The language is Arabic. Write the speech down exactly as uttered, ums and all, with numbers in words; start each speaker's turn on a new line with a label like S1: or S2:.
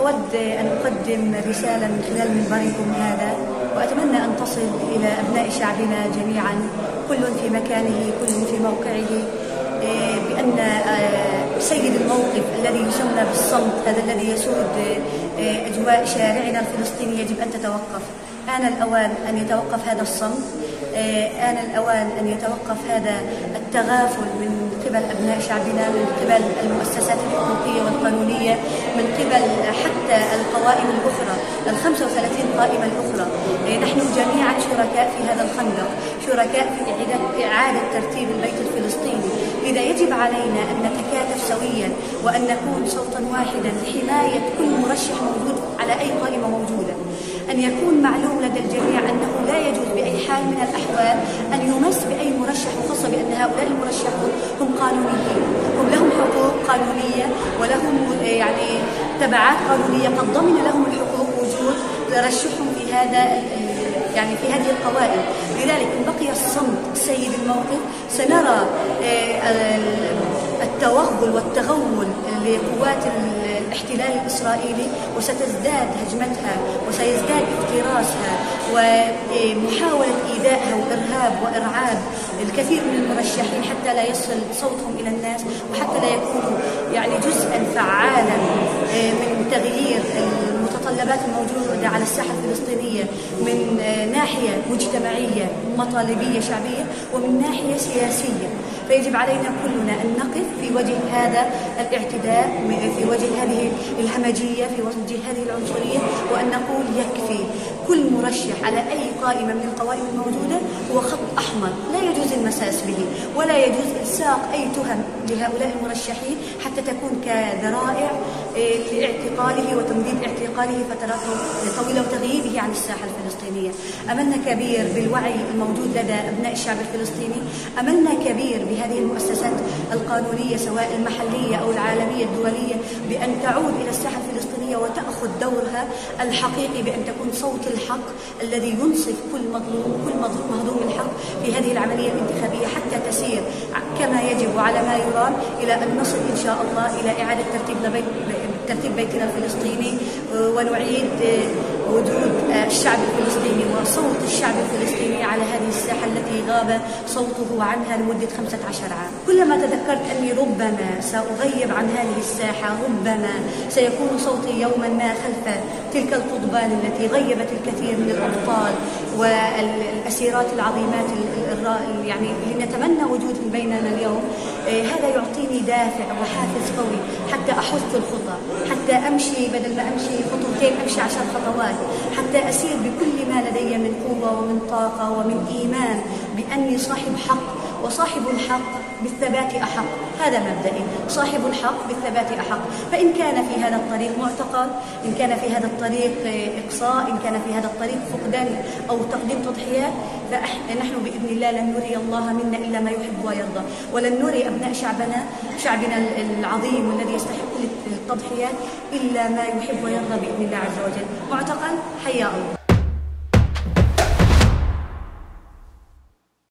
S1: أود أن أقدم رسالة من خلال منبركم هذا، وأتمنى أن تصل إلى أبناء شعبنا جميعا، كل في مكانه، كل في موقعه، بأن سيد الموقف الذي يسمى بالصمت، هذا الذي يسود أجواء شارعنا الفلسطيني، يجب أن تتوقف. آن الأوان أن يتوقف هذا الصمت، آن الأوان أن يتوقف هذا التغافل من قبل أبناء شعبنا، من قبل المؤسسات الحقوقية والقانونية، من قبل حتى القوائم الأخرى، الخمسة وثلاثين قائمة الأخرى. نحن جميعا شركاء في هذا الخندق، شركاء في إعادة ترتيب البيت الفلسطيني، لذا يجب علينا أن نتكاتف سويا وأن نكون صوتا واحدا لحماية كل مرشح موجود على أي قائمة موجودة. أن يكون معلوم لدى الجميع أنه لا يجوز بأي حال من الأحوال أن يمس بأي مرشح، وخاصة بأن هؤلاء المرشحون هم قانونيين، هم لهم حقوق قانونية ولهم يعني تبعات قانونية، قد ضمن لهم الحقوق وجود ترشحهم في هذا يعني في هذه القوائم. لذلك إن بقي الصمت سيد الموقف سنرى التوغل والتغول لقوات الاحتلال الإسرائيلي، وستزداد هجمتها وسيزداد افتراسها ومحاولة إيذائها وإرهاب وإرعاب الكثير من المرشحين حتى لا يصل صوتهم إلى الناس، وحتى لا يكونوا يعني جزءا فعالا من تغيير المتطلبات الموجودة على الساحة الفلسطينية من ناحية مجتمعية مطالبية شعبية ومن ناحية سياسية. فيجب علينا كلنا أن نقف في وجه هذا الاعتداء، في وجه هذه الهمجية، في وجه هذه العنصرية، وأن نقول يكفي. كل مرشح على أي قائمة من القوائم الموجودة هو خط أحمر لا يجوز المساس به، ولا يجوز إلصاق أي تهم لهؤلاء المرشحين حتى تكون كذرائع لاعتقاله وتمديد اعتقاله فترات طويلة وتغييبه عن الساحة الفلسطينية. أملنا كبير بالوعي الموجود لدى أبناء الشعب الفلسطيني، أملنا كبير بهذه المؤسسات القانونية سواء المحلية أو العالمية الدولية بأن تعود إلى الساحة الفلسطينية وتأخذ دورها الحقيقي، بأن تكون صوت الحق الذي ينصف كل مظلوم، كل مهضوم الحق في هذه العملية الانتخابية، حتى تسير كما يجب وعلى ما يرام إلى أن نصل إن شاء الله إلى إعادة ترتيب بيت ترتيب بيتنا الفلسطيني، ونعيد وجود الشعب الفلسطيني وصوت الشعب الفلسطيني على هذه الساحة التي غاب صوته عنها لمدة خمسة عشر عام. كلما تذكرت أني ربما سأغيب عن هذه الساحة، ربما سيكون صوتي يوما ما خلف تلك القضبان التي غيبت الكثير من الأبطال والأسيرات العظيمات يعني اللي نتمنى وجودهم بيننا اليوم، هذا يعطيني دافع وحافز قوي حتى أحث الخطى، حتى أمشي بدل ما أمشي خطوتين أمشي عشر خطوات، حتى أسير بكل ما لدي من قوة ومن طاقة ومن إيمان بأني صاحب حق، وصاحب الحق بالثبات أحق. هذا مبدئي، صاحب الحق بالثبات أحق. فإن كان في هذا الطريق معتقل، إن كان في هذا الطريق إقصاء، إن كان في هذا الطريق فقدان أو تقديم تضحيات، فنحن بإذن الله لن نري الله منا إلا ما يحب ويرضى، ولن نري أبناء شعبنا شعبنا العظيم والذي يستحق التضحيات إلا ما يحب ويرضى بإذن الله عز وجل. معتقل، حيا الله.